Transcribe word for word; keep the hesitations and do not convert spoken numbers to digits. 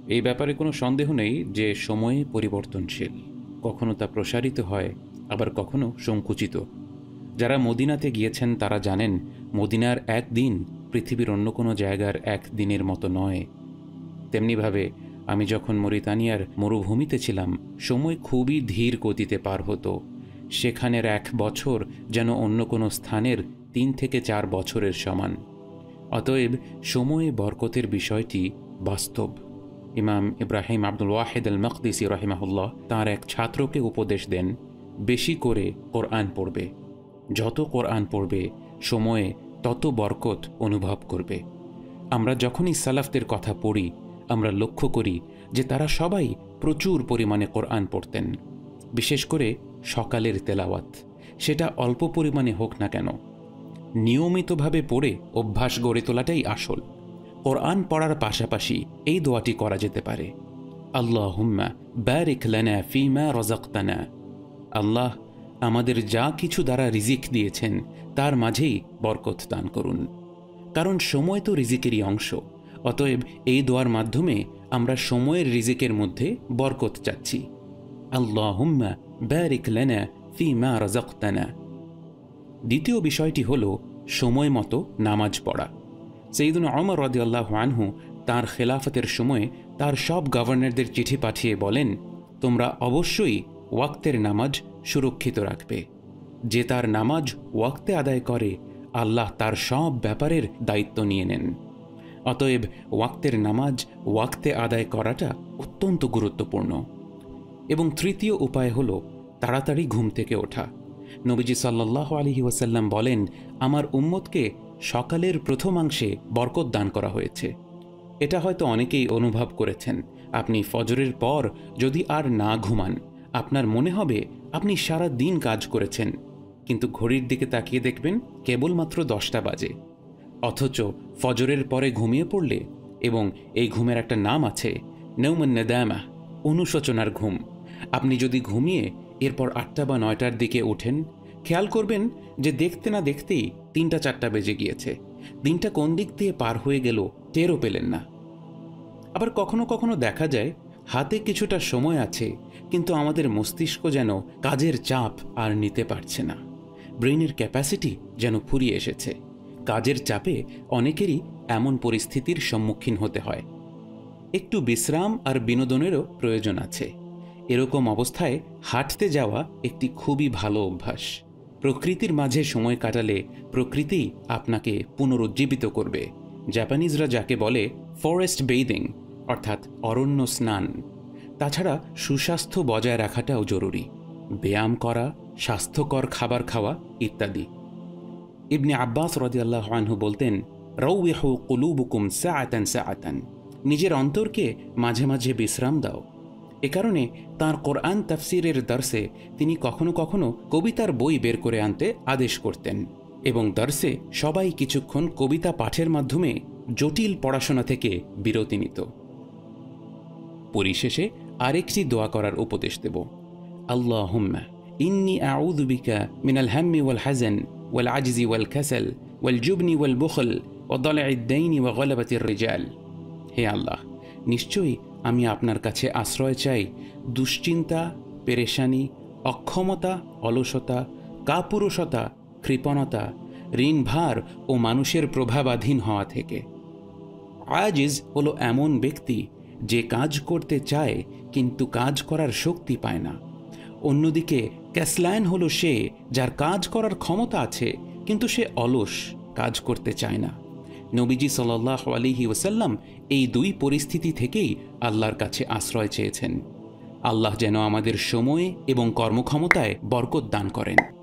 এই ব্যাপারে কোনো সন্দেহ নেই যে সময়ে পরিবর্তনশীল, কখনো তা প্রসারিত হয়, আবার কখনো সংকুচিত। যারা মদিনাতে গিয়েছেন তারা জানেন মদিনার একদিন পৃথিবীর অন্য কোনো জায়গার এক দিনের মতো নয়। তেমনিভাবে আমি যখন মরিতানিয়ার মরুভূমিতে ছিলাম, সময় খুবই ধীর গতিতে পার হতো। সেখানের এক বছর যেন অন্য কোনো স্থানের তিন থেকে চার বছরের সমান। অতএব সময়ে বরকতের বিষয়টি বাস্তব। ইমাম ইব্রাহিম আব্দুল ওয়াহিদ আল মকদিসি রাহিমাহুল্লাহ তাঁর এক ছাত্রকে উপদেশ দেন, বেশি করে কোরআন পড়বে। যত কোরআন পড়বে সময়ে তত বরকত অনুভব করবে। আমরা যখনই সালাফদের কথা পড়ি, আমরা লক্ষ্য করি যে তারা সবাই প্রচুর পরিমাণে কোরআন পড়তেন। বিশেষ করে সকালের তেলাওয়াত, সেটা অল্প পরিমাণে হোক না কেন, নিয়মিতভাবে পড়ে অভ্যাস গড়ে তোলাটাই আসল। কোরআন পড়ার পাশাপাশি এই দোয়াটি করা যেতে পারে, আল্লাহুম্মা বারিক লানা ফিমা রাযাকতানা। আল্লাহ আমাদের যা কিছু দ্বারা রিজিক দিয়েছেন তার মাঝেই বরকত দান করুন। কারণ সময় তো রিজিকেরই অংশ। অতএব এই দোয়ার মাধ্যমে আমরা সময়ের রিজিকের মধ্যে বরকত চাচ্ছি। আল্লাহুম্মা বারিক লানা ফিমা রাযাকতানা। দ্বিতীয় বিষয়টি হল সময় মতো নামাজ পড়া। সাইয়্যিদুনা ওমর রাদিয়াল্লাহু আনহু তাঁর খেলাফতের সময়ে তার সব গভর্নরদের চিঠি পাঠিয়ে বলেন, তোমরা অবশ্যই ওয়াক্তের নামাজ সুরক্ষিত রাখবে। যে তার নামাজ ওয়াক্তে আদায় করে, আল্লাহ তার সব ব্যাপারের দায়িত্ব নিয়ে নেন। অতএব ওয়াক্তের নামাজ ওয়াক্তে আদায় করাটা অত্যন্ত গুরুত্বপূর্ণ। এবং তৃতীয় উপায় হল তাড়াতাড়ি ঘুম থেকে ওঠা। নবীজি সাল্লাল্লাহু আলাইহি ওয়াসাল্লাম বলেন, আমার উম্মতকে সকালের প্রথমাংশে বরকত দান করা হয়েছে। এটা হয়তো অনেকেই অনুভব করেছেন। আপনি ফজরের পর যদি আর না ঘুমান, আপনার মনে হবে আপনি সারা দিন কাজ করেছেন, কিন্তু ঘড়ির দিকে তাকিয়ে দেখবেন কেবলমাত্র দশটা বাজে। অথচ ফজরের পরে ঘুমিয়ে পড়লে, এবং এই ঘুমের একটা নাম আছে, নৌমান নাদামা, অনুশোচনার ঘুম। আপনি যদি ঘুমিয়ে এরপর আটটা বা নয়টার দিকে ওঠেন, খেয়াল করবেন যে দেখতে না দেখতেই তিনটা চারটা বেজে গিয়েছে। দিনটা কোন দিক দিয়ে পার হয়ে গেল টেরও পেলেন না। আবার কখনো কখনো দেখা যায় হাতে কিছুটা সময় আছে, কিন্তু আমাদের মস্তিষ্ক যেন কাজের চাপ আর নিতে পারছে না। ব্রেইনের ক্যাপাসিটি যেন ফুরিয়ে এসেছে। কাজের চাপে অনেকেরই এমন পরিস্থিতির সম্মুখীন হতে হয়। একটু বিশ্রাম আর বিনোদনেরও প্রয়োজন আছে। এরকম অবস্থায় হাঁটতে যাওয়া একটি খুবই ভালো অভ্যাস। প্রকৃতির মাঝে সময় কাটালে প্রকৃতি আপনাকে পুনরুজ্জীবিত করবে। জাপানিজরা যাকে বলে ফরেস্ট বেইদিং, অর্থাৎ অরণ্য স্নান। তাছাড়া সুস্বাস্থ্য বজায় রাখাটাও জরুরি, ব্যায়াম করা, স্বাস্থ্যকর খাবার খাওয়া ইত্যাদি। ইবনে আব্বাস রাদিয়াল্লাহু আনহু বলতেন, রাউইহু কুলুবুকুম সাআতান সাআতান, নিজের অন্তরকে মাঝে মাঝে বিশ্রাম দাও। এ কারণে তাঁর কোরআন তাফসিরের দর্সে তিনি কখনো কখনো কবিতার বই বের করে আনতে আদেশ করতেন, এবং দর্সে সবাই কিছুক্ষণ কবিতা পাঠের মাধ্যমে জটিল পড়াশোনা থেকে বিরতি নিত। পরিশেষে আরেকটি দোয়া করার উপদেশ দেব, আল্লাহুম্মা ইন্নী আউযু বিকা মিনাল হাম্মি ওয়াল হাযান ওয়াল আজজি ওয়াল কাসাল ওয়াল জুবনি ওয়াল বুখল ওয়া দালা'id দাইনি ওয়া গলাবাতির রিজাল। হে আল্লাহ, নিশ্চয়ই আমি আপনার কাছে আশ্রয় চাই দুশ্চিন্তা, পেরেশানি, অক্ষমতা, অলসতা, কাপুরুষতা, কৃপণতা, ঋণভার ও মানুষের প্রভাবাধীন হওয়া থেকে। আজিজ হলো এমন ব্যক্তি যে কাজ করতে চায় কিন্তু কাজ করার শক্তি পায় না। অন্যদিকে ক্যাসলান হলো সে যার কাজ করার ক্ষমতা আছে কিন্তু সে অলস, কাজ করতে চায় না। নবীজি সাল্লাল্লাহু আলাইহি ওয়াসাল্লাম এই দুই পরিস্থিতি থেকেই আল্লাহর কাছে আশ্রয় চেয়েছেন। আল্লাহ যেন আমাদের সময় এবং কর্মক্ষমতায় বরকত দান করেন।